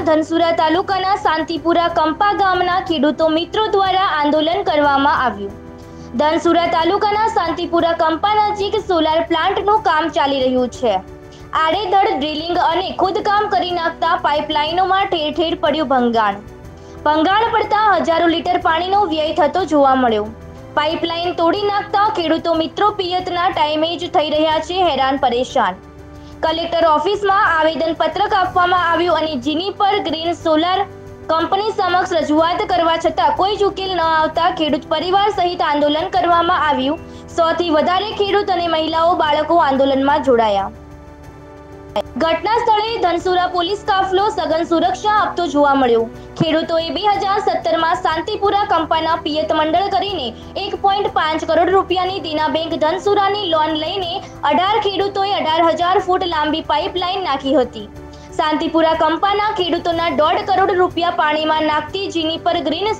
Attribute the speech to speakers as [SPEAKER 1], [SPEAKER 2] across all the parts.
[SPEAKER 1] ધનસુરા તાલુકાના શાંતિપુરા કંપા ગામના ખેડૂતો મિત્રો દ્વારા આંદોલન કરવામાં આવ્યું। ધનસુરા તાલુકાના શાંતિપુરા કંપા નજીક સોલાર પ્લાન્ટનું કામ ચાલી રહ્યું છે। આડેધડ ડ્રિલિંગ અને ખોદકામ કરી નાખતા પાઇપલાઇનોમાં ઠેર ઠેર પડ્યું ભંગાણ પડતા હજારો લીટર પાણીનો વ્યય થતો જોવા મળ્યો। પાઇપલાઇન તોડી નાખતા ખેડૂતો મિત્રો પિયતના ટાઈમે જ થઈ રહ્યા છે હેરાન પરેશાન। કલેક્ટર ઓફિસમાં આવેદન પત્રક આપવામાં આવ્યું અને જેની પર ગ્રીન સોલાર કંપની સમક્ષ રજૂઆત કરવા છતાં કોઈ જ ઉકેલ ન આવતા ખેડૂત પરિવાર સહિત આંદોલન કરવામાં આવ્યું। 100 થી વધારે ખેડૂત અને મહિલાઓ બાળકો આંદોલનમાં જોડાયા। ઘટના સ્થળે ધનસુરા પોલીસ કાફલો સઘન સુરક્ષા આપતો જોવા મળ્યો। ખેડૂતોએ 2017માં શાંતિપુરા કંપાના પિયત મંડળ કરીને 1.5 કરોડ રૂપિયાની દેના બેંક ધનસુરાની લોન લઈને 18 ખેડૂતોએ 18,000 ફૂટ લાંબી પાઇપલાઇન નાખી હતી। શાંતિપુરા કંપાના ખેડૂતોના 1.5 કરોડ રૂપિયા પાણીમાં નાખતી જેની પર ગ્રીન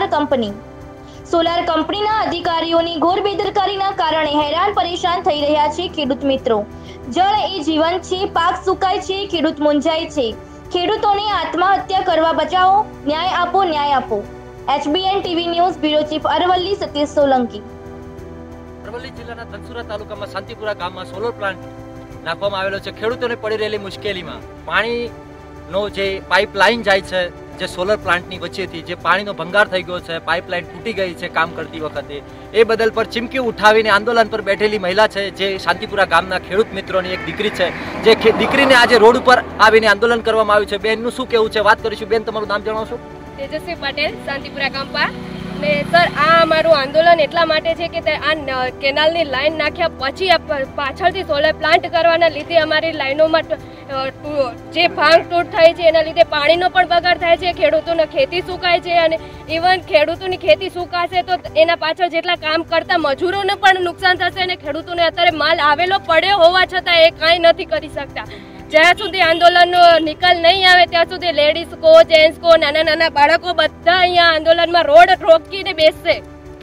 [SPEAKER 1] સોલાર કંપનીના અધિકારીઓની ઘોર બેદરકારીના કારણે હેરાન પરેશાન થઈ રહ્યા છે ખેડૂત મિત્રો। જળ એ જીવન છે, પાક સુકાય છે, ખેડૂત મૂંઝાય છે। ખેડૂતોને આત્મહત્યા કરવા બચાવો, ન્યાય આપો। HBN TV news bureau chief Aravalli Satish Solanki.
[SPEAKER 2] Aravalli જિલ્લાના ધનસુરા તાલુકામાં શાંતિપુરા ગામમાં સોલર પ્લાન્ટ નાખવામાં આવેલો છે। ખેડૂતોને પડી રહેલી મુશ્કેલીમાં પાણીનો જે પાઇપલાઇન જાય છે, જે સોલર પ્લાન્ટની વચ્ચેથી જે પાણીનો ભંગાર થઈ ગયો છે, પાઇપલાઇન તૂટી ગઈ છે કામ કરતી વખતે, એ બદલ પર ચીમકી ઉઠાવીને આંદોલન પર બેઠેલી મહિલા છે, જે શાંતિપુરા ગામના ખેડૂત મિત્રોની એક દીકરી છે, જે દીકરીને આજે રોડ ઉપર આવીને આંદોલન કરવામાં આવ્યું છે। બેનનું શું કહેવું છે, વાત કરીશું। બેન, તમારું નામ જણાવશો?
[SPEAKER 3] તેજસ્વી પટેલ, શાંતિપુરા કંપા। ને સર, આ અમારું આંદોલન એટલા માટે છે કે આ કેનાલની લાઈન નાખ્યા પછી પાછળથી સોલર પ્લાન્ટ કરવાના લીધે અમારી લાઈનોમાં જે ભાંગ તૂટ થાય છે, એના લીધે પાણીનો પણ બગાડ થાય છે, ખેડૂતોની ખેતી સુકાય છે અને ઇવન ખેડૂતોની ખેતી સુકાશે તો એના પાછળ જેટલા કામ કરતા મજૂરોને પણ નુકસાન થશે અને ખેડૂતોને અત્યારે માલ આવેલો પડ્યો હોવા છતાં એ કાંઈ નથી કરી શકતા। જ્યાં સુધી આંદોલનનો નિકાલ નહીં આવે ત્યાં સુધી લેડીઝ કો, જેન્ટ્સ કો, નાના બાળકો બધા અહીંયા આંદોલનમાં રોડ રોકીને બેસશે।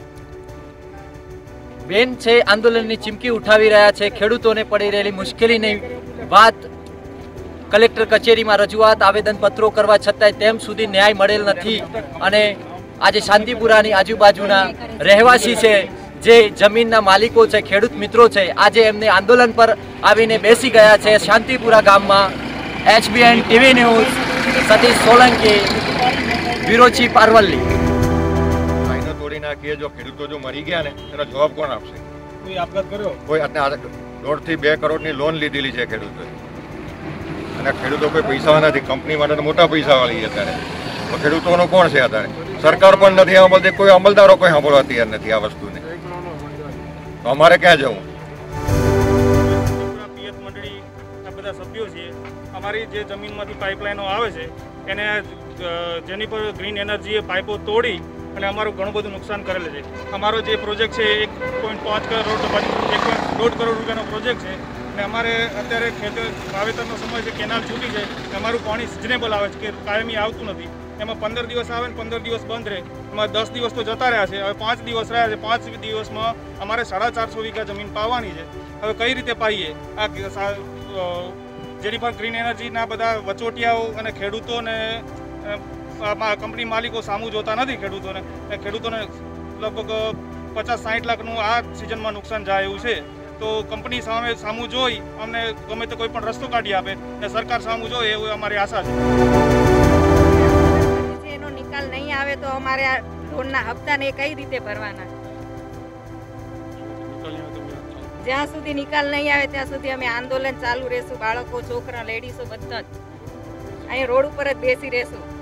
[SPEAKER 2] બેન છે આંદોલનની ચીમકી ઉઠાવી રહ્યા છે। ખેડૂતોને પડી રહેલી મુશ્કેલીની વાત કલેક્ટર કચેરીમાં રજૂઆત, આવેદન પત્રો કરવા છતાંય તેમ સુધી ન્યાય મળેલ નથી અને આજે શાંતિપુરાની આજુબાજુના રહેવાસી છે, જે જમીનના માલિકો છે, ખેડૂત મિત્રો છે, આજે એમને આંદોલન પર આવીને બેસી ગયા છે શાંતિપુરા ગામમાં। HBN TV news Satish Solanki, bureau chief Aravalli.
[SPEAKER 4] લાઈનો તોડી નાખીએ, જો ખેડૂતો જો મરી ગયા ને એનો જવાબ કોણ આપશે? કોઈ આપઘાત કર્યો? કોઈ 1.5 થી 2 કરોડની લોન લીધેલી છે ખેડૂતોએ અને ખેડૂતો કોઈ પૈસા નથી, કંપની માટે મોટા પૈસા વાળી અત્યારે, તો ખેડૂતોનો કોણ છે અત્યારે? સરકાર પણ નથી સાંભળતી, કોઈ અમલદારો કોઈ સાંભળવા તૈયાર નથી આ વસ્તુને। તો અમારે ક્યાં જવું?
[SPEAKER 5] પિયત મંડળી આ બધા સભ્યો છીએ, અમારી જે જમીનમાંથી પાઇપલાઇનો આવે છે એને જેની પર ગ્રીન એનર્જીએ પાઇપો તોડી અને અમારું ઘણું બધું નુકસાન કરેલું છે। અમારો જે પ્રોજેક્ટ છે 1.5 કરોડ રૂપિયાનો પ્રોજેક્ટ છે અને અમારે અત્યારે વાવેતરનો સમય છે, કેનાલ છૂટી છે, અમારું પાણી સિઝનેબલ આવે છે કે કાયમી આવતું નથી। એમાં 15 દિવસ આવે ને 15 દિવસ બંધ રહે, એમાં 10 દિવસ તો જતા રહ્યા છે, હવે 5 દિવસ રહ્યા છે। 5 દિવસમાં અમારે 450 વીઘા જમીન પાવાની છે, હવે કઈ રીતે પાઈએ? આ જેની પર ગ્રીન એનર્જીના બધા વચોટિયાઓ અને ખેડૂતોને કંપની માલિકો સામું જોતા નથી ખેડૂતોને લગભગ 50-60 લાખનું આ સિઝનમાં નુકસાન જાય એવું છે। તો કંપની સામું જોઈ અમને ગમે તે કોઈ પણ રસ્તો કાઢી આપે ને સરકાર સામું જોઈએ એવું અમારી આશા છે।
[SPEAKER 6] એનો નિકાલ નહીં આવે તો અમારે આ લોનના હપ્તાને કઈ રીતે ભરવાના? જ્યાં સુધી નિકાલ નહીં આવે ત્યાં સુધી અમે આંદોલન ચાલુ રહેશું। બાળકો, છોકરા, લેડીઝો બધા જ અહીં રોડ ઉપર જ બેસી રહેશું।